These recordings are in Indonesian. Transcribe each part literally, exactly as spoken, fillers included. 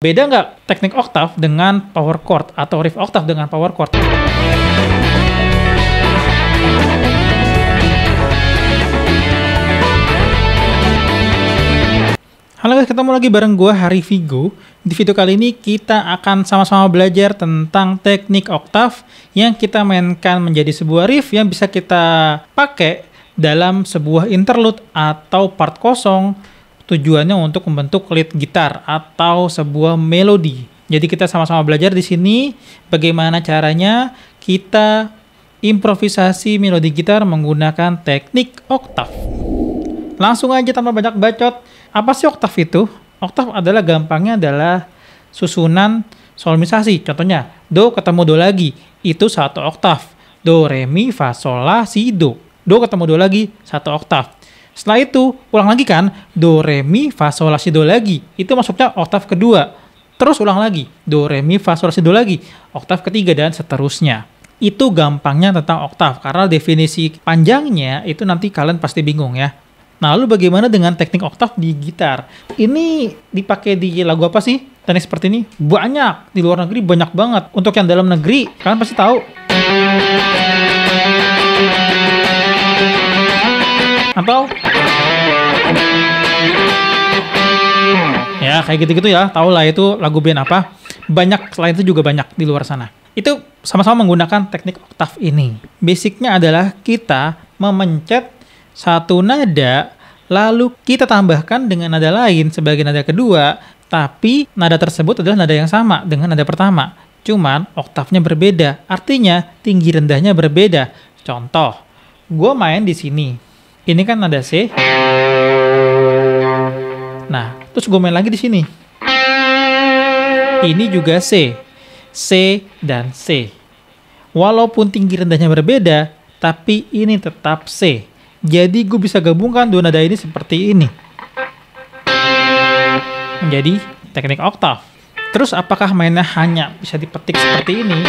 Beda nggak teknik oktav dengan power chord atau riff oktav dengan power chord? Halo guys, ketemu lagi bareng gue Hari Vigo. Di video kali ini kita akan sama-sama belajar tentang teknik oktav yang kita mainkan menjadi sebuah riff yang bisa kita pakai dalam sebuah interlude atau part kosong, tujuannya untuk membentuk lead gitar atau sebuah melodi. Jadi kita sama-sama belajar di sini bagaimana caranya kita improvisasi melodi gitar menggunakan teknik oktav. Langsung aja tanpa banyak bacot. Apa sih oktav itu? Oktav adalah gampangnya adalah susunan solmisasi. Contohnya, do ketemu do lagi, itu satu oktav. Do, re, mi, fa, sol, la, si, do. Do ketemu do lagi, satu oktav. Setelah itu, ulang lagi kan, do, re, mi, fa, sol, la, si, do lagi. Itu masuknya oktav kedua. Terus ulang lagi, do, re, mi, fa, sol, la, si, do lagi. Oktav ketiga dan seterusnya. Itu gampangnya tentang oktav, karena definisi panjangnya itu nanti kalian pasti bingung ya. Nah, lalu bagaimana dengan teknik oktav di gitar? Ini dipakai di lagu apa sih? Teknik seperti ini banyak, di luar negeri banyak banget. Untuk yang dalam negeri, kalian pasti tahu. Atau ya kayak gitu-gitu ya, tau lah itu lagu band apa. Banyak selain itu juga banyak di luar sana. Itu sama-sama menggunakan teknik oktav ini. Basicnya adalah kita memencet satu nada, lalu kita tambahkan dengan nada lain sebagai nada kedua, tapi nada tersebut adalah nada yang sama dengan nada pertama. Cuman oktavnya berbeda, artinya tinggi rendahnya berbeda. Contoh, gue main di sini. Ini kan nada C. Nah, terus gue main lagi di sini. Ini juga C. C dan C. Walaupun tinggi rendahnya berbeda, tapi ini tetap C. Jadi gue bisa gabungkan dua nada ini seperti ini. Menjadi teknik oktav. Terus apakah mainnya hanya bisa dipetik seperti ini?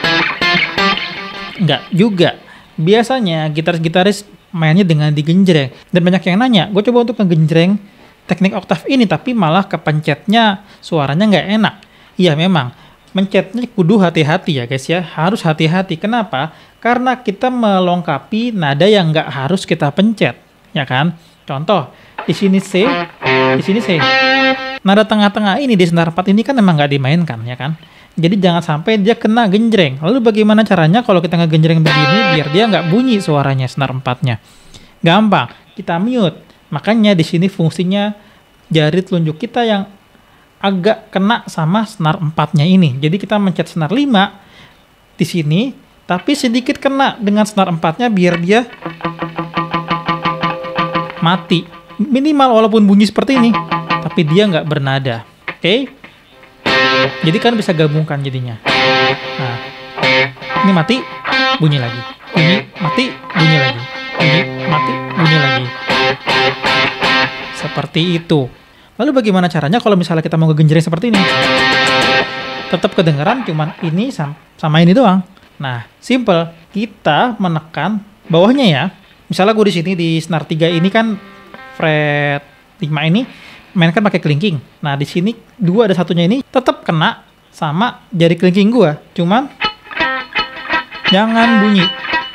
Enggak juga. Biasanya gitaris-gitaris mainnya dengan digenjreng. Dan banyak yang nanya, gue coba untuk ngegenjreng teknik oktav ini, tapi malah kepencetnya suaranya nggak enak. Iya memang, mencetnya kudu hati-hati ya guys ya. Harus hati-hati. Kenapa? Karena kita melengkapi nada yang nggak harus kita pencet. Ya kan? Contoh, di sini C, di sini C. Nada tengah-tengah ini di senar empat ini kan memang nggak dimainkan ya kan? Jadi jangan sampai dia kena genjreng. Lalu bagaimana caranya kalau kita ngegenjreng begini biar dia nggak bunyi suaranya senar empatnya? Gampang, kita mute. Makanya di sini fungsinya jari telunjuk kita yang agak kena sama senar empatnya ini. Jadi kita mencet senar lima di sini, tapi sedikit kena dengan senar empatnya biar dia mati. Minimal walaupun bunyi seperti ini, tapi dia nggak bernada. Oke? Okay? Jadi kan bisa gabungkan jadinya. Nah, ini mati, bunyi lagi. Bunyi, mati, bunyi lagi. Bunyi, mati, bunyi lagi. Seperti itu. Lalu bagaimana caranya kalau misalnya kita mau ngegenjreng seperti ini? Tetap kedengeran cuman ini sama ini doang. Nah, simple. Kita menekan bawahnya ya. Misalnya gue di sini di senar tiga ini kan fret lima ini mainkan pakai kelingking. Nah, di sini dua ada satunya ini tetap kena sama jari kelingking gua. Cuman jangan bunyi.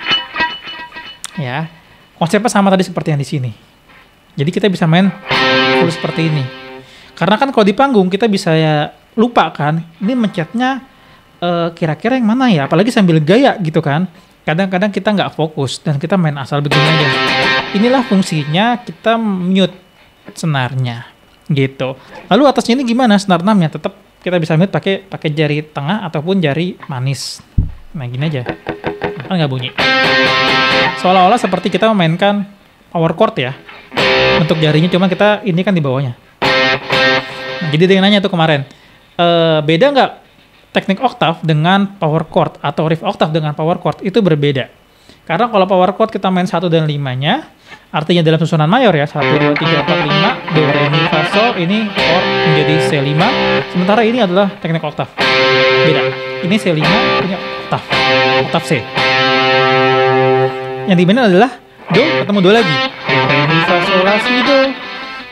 Ya. Konsepnya sama tadi seperti yang di sini. Jadi kita bisa main full seperti ini. Karena kan kalau di panggung kita bisa ya lupa kan, ini mencetnya uh, kira-kira yang mana ya, apalagi sambil gaya gitu kan. Kadang-kadang kita nggak fokus dan kita main asal begini aja. Inilah fungsinya kita mute senarnya. Gitu. Lalu atasnya ini gimana? Senar enam-nya tetap kita bisa mute pakai pakai jari tengah ataupun jari manis. Nah, gini aja. Kan nggak bunyi. Seolah-olah seperti kita memainkan power chord ya. Bentuk jarinya cuma kita ini kan di bawahnya. Nah, jadi dia nanya tuh kemarin, e, beda nggak teknik oktav dengan power chord atau riff oktav dengan power chord? Itu berbeda. Karena kalau power chord kita main satu dan limanya, artinya dalam susunan mayor ya, satu, dua, tiga, empat, lima, do, re, mi, fa, sol, ini chord menjadi C lima, sementara ini adalah teknik oktav. Beda. Ini C lima, ini oktav. Oktav C. Yang dimainin adalah do ketemu do lagi. Do, re, mi, fa, sol, la, si, do.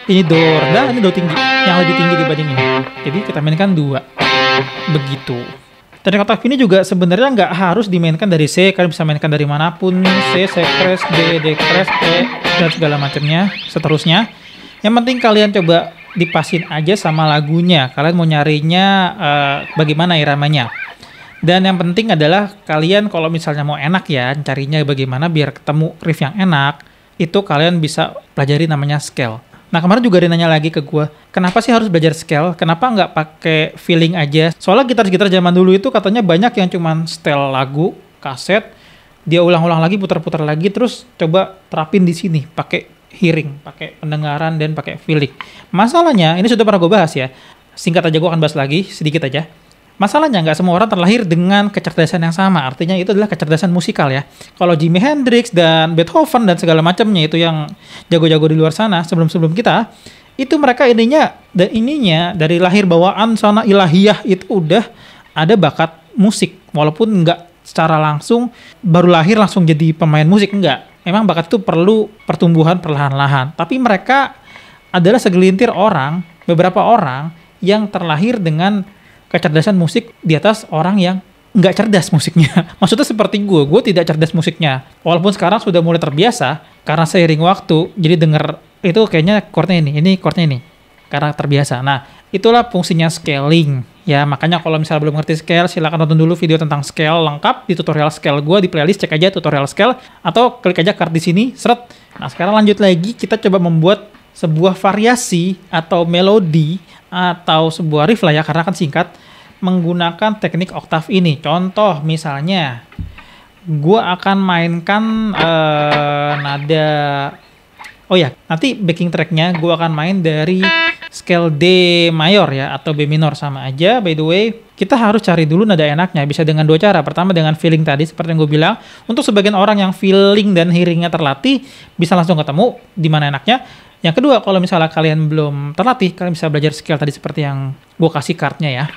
ini do rendah, ini do tinggi, yang lebih tinggi dibanding ini. Jadi kita mainkan dua, begitu. Teknik oktaf ini juga sebenarnya nggak harus dimainkan dari C, kalian bisa mainkan dari manapun, C, C crash, D, D crash, E, dan segala macamnya, seterusnya. Yang penting kalian coba dipasin aja sama lagunya, kalian mau nyarinya uh, bagaimana iramanya. Dan yang penting adalah kalian kalau misalnya mau enak ya, carinya bagaimana biar ketemu riff yang enak, itu kalian bisa pelajari namanya scale. Nah kemarin juga ada nanya lagi ke gue, kenapa sih harus belajar scale? Kenapa nggak pakai feeling aja? Soalnya gitar-gitar zaman dulu itu katanya banyak yang cuman setel lagu, kaset, dia ulang-ulang lagi, putar-putar lagi, terus coba terapin di sini, pakai hearing, pakai pendengaran dan pakai feeling. Masalahnya, ini sudah pernah gue bahas ya. Singkat aja gue akan bahas lagi, sedikit aja. Masalahnya nggak semua orang terlahir dengan kecerdasan yang sama. Artinya itu adalah kecerdasan musikal ya. Kalau Jimi Hendrix dan Beethoven dan segala macamnya itu yang jago-jago di luar sana sebelum-sebelum kita, itu mereka ininya dan ininya dari lahir bawaan sana ilahiyah itu udah ada bakat musik. Walaupun nggak secara langsung baru lahir langsung jadi pemain musik, enggak. Memang bakat itu perlu pertumbuhan perlahan-lahan. Tapi mereka adalah segelintir orang, beberapa orang yang terlahir dengan kecerdasan musik di atas orang yang nggak cerdas musiknya. Maksudnya seperti gue, gue tidak cerdas musiknya. Walaupun sekarang sudah mulai terbiasa, karena seiring waktu, jadi denger itu kayaknya chordnya ini, ini chordnya ini. Karena terbiasa. Nah, itulah fungsinya scaling. Ya, makanya kalau misalnya belum ngerti scale, silakan nonton dulu video tentang scale lengkap di tutorial scale gue di playlist, cek aja tutorial scale, atau klik aja card di sini, seret. Nah, sekarang lanjut lagi, kita coba membuat sebuah variasi atau melodi atau sebuah riff lah ya, karena kan singkat, menggunakan teknik oktav ini. Contoh misalnya, gue akan mainkan uh, nada, oh ya, nanti backing tracknya gue akan main dari scale D mayor ya, atau B minor sama aja. By the way, kita harus cari dulu nada enaknya, bisa dengan dua cara. Pertama dengan feeling tadi, seperti yang gue bilang. Untuk sebagian orang yang feeling dan hearingnya terlatih, bisa langsung ketemu di mana enaknya. Yang kedua, kalau misalnya kalian belum terlatih, kalian bisa belajar scale tadi seperti yang gue kasih cardnya ya.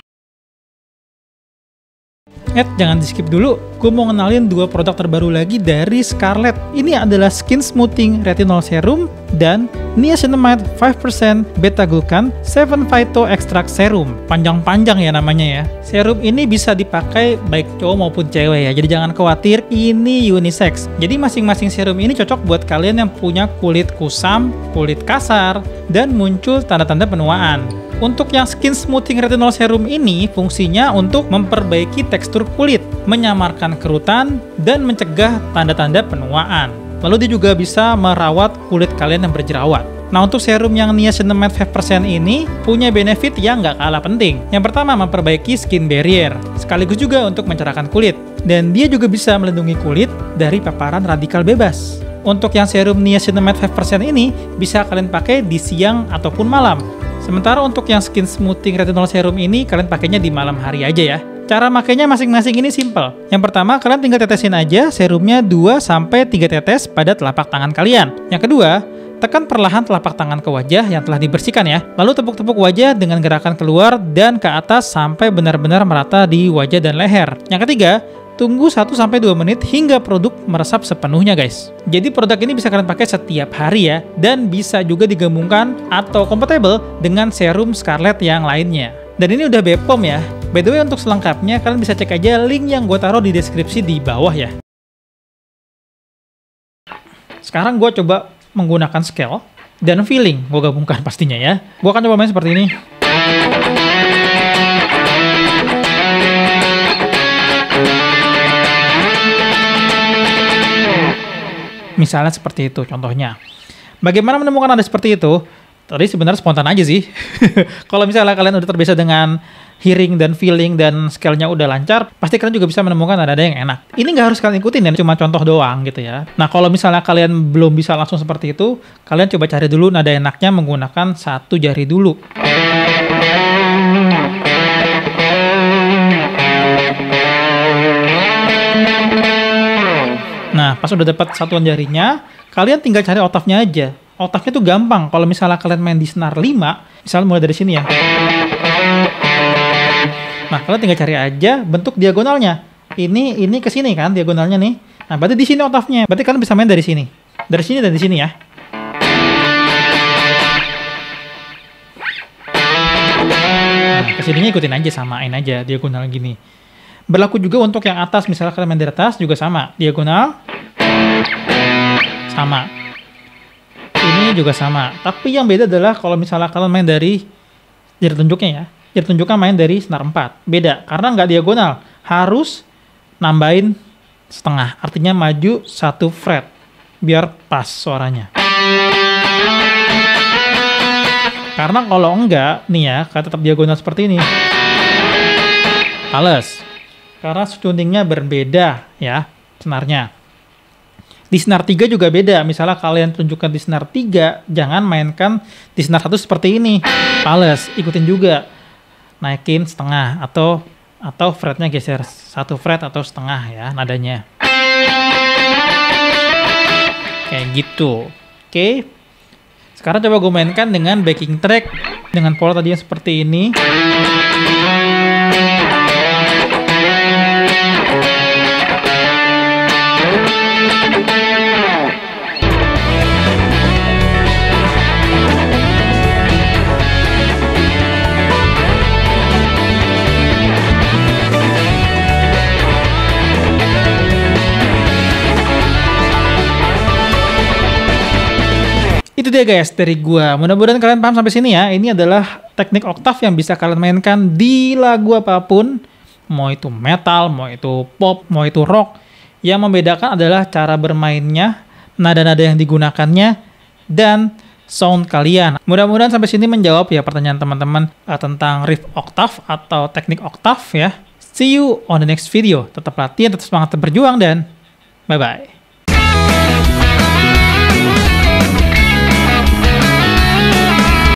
Eh, jangan di skip dulu. Gue mau ngenalin dua produk terbaru lagi dari Scarlett. Ini adalah Skin Smoothing Retinol Serum dan Niacinamide lima persen Beta-Glucan tujuh Phyto Extract Serum. Panjang-panjang ya namanya ya. Serum ini bisa dipakai baik cowok maupun cewek ya. Jadi jangan khawatir, ini unisex. Jadi masing-masing serum ini cocok buat kalian yang punya kulit kusam, kulit kasar, dan muncul tanda-tanda penuaan. Untuk yang Skin Smoothing Retinol Serum ini fungsinya untuk memperbaiki tekstur kulit, menyamarkan kerutan, dan mencegah tanda-tanda penuaan. Lalu dia juga bisa merawat kulit kalian yang berjerawat. Nah, untuk serum yang Niacinamide lima persen ini punya benefit yang nggak kalah penting. Yang pertama, memperbaiki skin barrier, sekaligus juga untuk mencerahkan kulit. Dan dia juga bisa melindungi kulit dari paparan radikal bebas. Untuk yang serum Niacinamide lima persen ini bisa kalian pakai di siang ataupun malam. Sementara untuk yang Skin Smoothing Retinol Serum ini, kalian pakainya di malam hari aja ya. Cara makainya masing-masing ini simple. Yang pertama, kalian tinggal tetesin aja serumnya dua sampai tiga tetes pada telapak tangan kalian. Yang kedua, tekan perlahan telapak tangan ke wajah yang telah dibersihkan ya. Lalu tepuk-tepuk wajah dengan gerakan keluar dan ke atas sampai benar-benar merata di wajah dan leher. Yang ketiga, tunggu satu sampai dua menit hingga produk meresap sepenuhnya guys. Jadi produk ini bisa kalian pakai setiap hari ya, dan bisa juga digabungkan atau compatible dengan serum Scarlett yang lainnya. Dan ini udah B P O M ya. By the way, untuk selengkapnya kalian bisa cek aja link yang gue taruh di deskripsi di bawah ya. Sekarang gue coba menggunakan scale dan feeling, gue gabungkan pastinya ya. Gue akan coba main seperti ini. Misalnya seperti itu contohnya. Bagaimana menemukan nada seperti itu? Tadi sebenarnya spontan aja sih. Kalau misalnya kalian udah terbiasa dengan hearing dan feeling dan scale-nya udah lancar, pasti kalian juga bisa menemukan nada-nada yang enak. Ini nggak harus kalian ikutin ya, cuma contoh doang gitu ya. Nah, kalau misalnya kalian belum bisa langsung seperti itu, kalian coba cari dulu nada enaknya menggunakan satu jari dulu. Nah, pas udah dapat satuan jarinya, kalian tinggal cari oktavnya aja. Oktavnya tuh gampang. Kalau misalnya kalian main di senar lima, misalnya mulai dari sini ya. Nah, kalian tinggal cari aja bentuk diagonalnya. Ini ini ke sini kan diagonalnya nih. Nah, berarti di sini oktavnya. Berarti kalian bisa main dari sini. Dari sini dan di sini ya. kesininya ikutin aja, samain aja diagonal gini. Berlaku juga untuk yang atas, misalnya kalian main dari atas juga sama, diagonal sama. Ini juga sama. Tapi yang beda adalah kalau misalnya kalian main dari jari tunjuknya ya, jari tunjuknya main dari senar empat. Beda, karena nggak diagonal, harus nambahin setengah. Artinya maju satu fret biar pas suaranya. Karena kalau enggak, nih ya, kalau tetap diagonal seperti ini, males. Karena tuningnya berbeda ya, senarnya. Di senar tiga juga beda. Misalnya kalian tunjukkan di senar tiga, jangan mainkan di senar satu seperti ini. Males, ikutin juga. Naikin setengah atau atau fretnya geser satu fret atau setengah ya nadanya. Kayak gitu. Oke. Sekarang coba gue mainkan dengan backing track dengan pola tadi yang seperti ini. Itu dia guys dari gua. Mudah-mudahan kalian paham sampai sini ya. Ini adalah teknik oktav yang bisa kalian mainkan di lagu apapun. Mau itu metal, mau itu pop, mau itu rock. Yang membedakan adalah cara bermainnya, nada-nada yang digunakannya, dan sound kalian. Mudah-mudahan sampai sini menjawab ya pertanyaan teman-teman uh, tentang riff oktav atau teknik oktav ya. See you on the next video. Tetap latihan, tetap semangat, tetap berjuang, dan bye-bye.